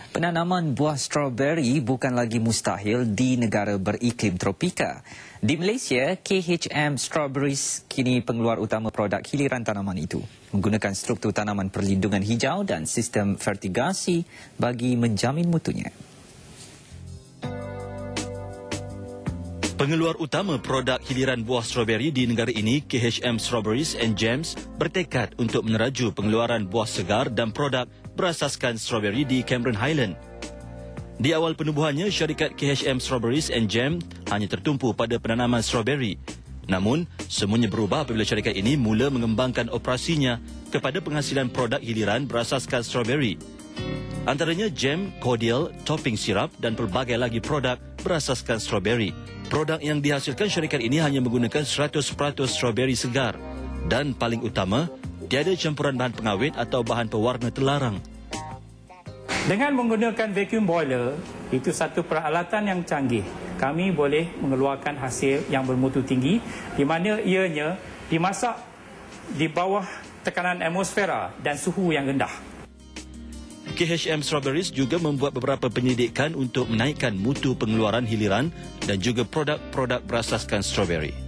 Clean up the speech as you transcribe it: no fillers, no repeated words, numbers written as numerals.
Penanaman buah strawberry bukan lagi mustahil di negara beriklim tropika. Di Malaysia, KHM Strawberries kini pengeluar utama produk hiliran tanaman itu, menggunakan struktur tanaman perlindungan hijau dan sistem fertigasi bagi menjamin mutunya. Pengeluar utama produk hiliran buah strawberry di negara ini, KHM Strawberries and Jams, bertekad untuk meneraju pengeluaran buah segar dan produk berasaskan strawberry di Cameron Highland. Di awal penubuhannya, syarikat KHM Strawberries and Jams hanya tertumpu pada penanaman strawberry. Namun, semuanya berubah apabila syarikat ini mula mengembangkan operasinya kepada penghasilan produk hiliran berasaskan strawberry. Antaranya jam, cordial, topping sirap dan pelbagai lagi produk berasaskan strawberry. Produk yang dihasilkan syarikat ini hanya menggunakan 100% strawberry segar dan paling utama, tiada campuran bahan pengawet atau bahan pewarna terlarang. Dengan menggunakan vacuum boiler, itu satu peralatan yang canggih. Kami boleh mengeluarkan hasil yang bermutu tinggi di mana ianya dimasak di bawah tekanan atmosfera dan suhu yang rendah. KHM Strawberries juga membuat beberapa penyelidikan untuk menaikkan mutu pengeluaran hiliran dan juga produk-produk berasaskan strawberry.